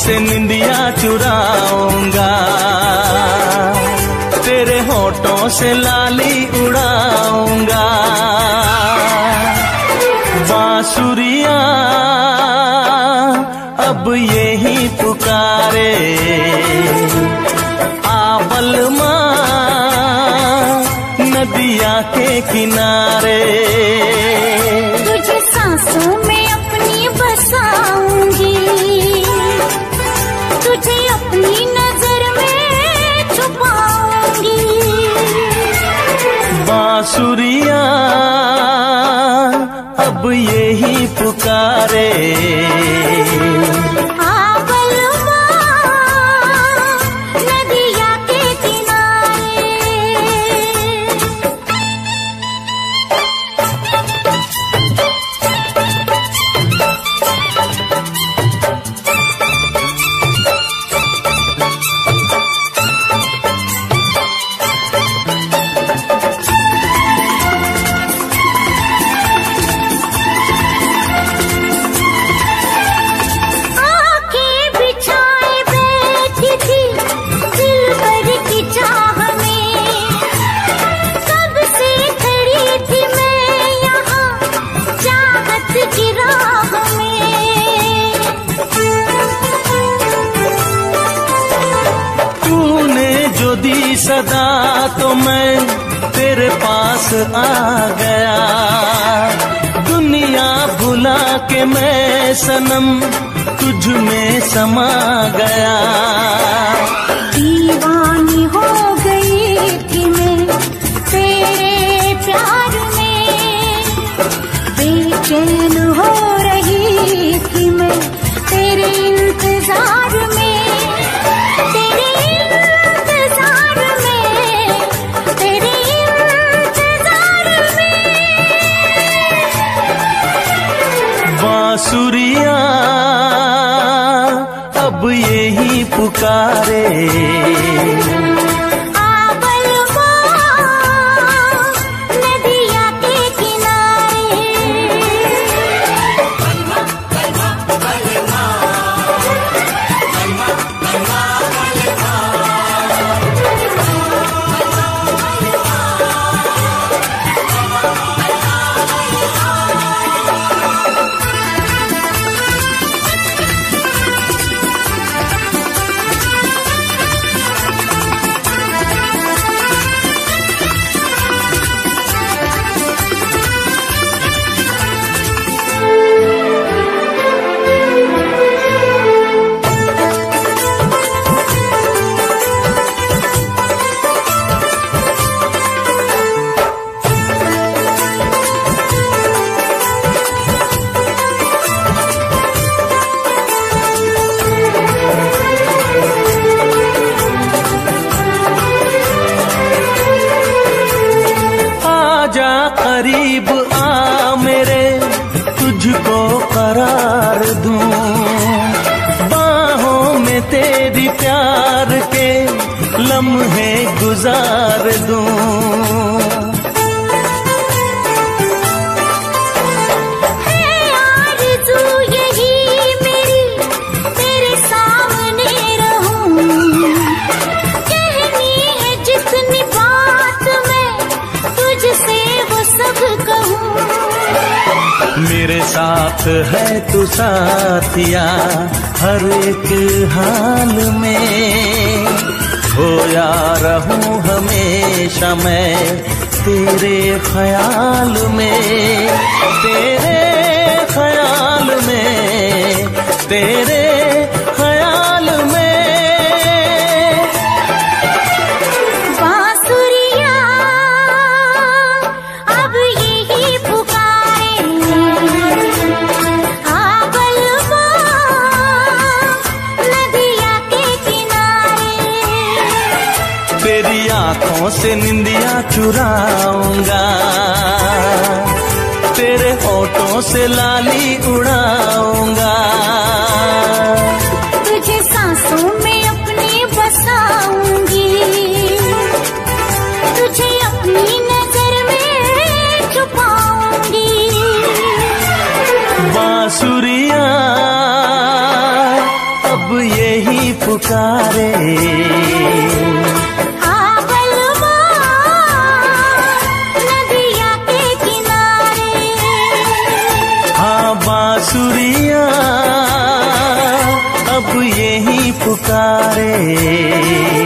से निंदिया चुराऊंगा, तेरे होठों से लाली उड़ाऊंगा। बांसुरिया अब यही पुकारे, आबलमा नदिया के किनारे। तुझे सांसों में अपनी बसाऊंगी, तुझे अपनी नजर में छुपाऊंगी। बांसुरिया अब यही पुकारे, आबलमा नदिया के किनारे। दी सदा तो मैं तेरे पास आ गया, दुनिया भुला के मैं सनम तुझ में समा गया। दीवानी हो गई थी मैं तेरे प्यार में, बेचैन हो रही थी मैं तेरे इंतजार में। बांसुरिया अब यही पुकारे, आबलमा नदिया के किनारे। करीब आ मेरे, तुझको करार दूं, बाहों में तेरी प्यार के लम्हे गुजार दूं। मेरे साथ है तू साथिया हर एक हाल में, खोया रहूं हमेशा मैं तेरे ख्याल में, तेरे ख्याल में, तेरे ख्याल में। बांसुरिया अब यही पुकारे, आबलमा नदिया के किनारे। तेरी आंखों से निंदिया चुराऊंगा, तेरे होठों से लाली उड़ाऊंगा। तुझे सांसों में अपनी बसाऊंगी, तुझे अपनी नजर में छुपाऊंगी। बांसुरिया अब ये पुकारे। हाँ बलवा नदिया के किनारे, हाँ बांसुरिया अब यही पुकारे।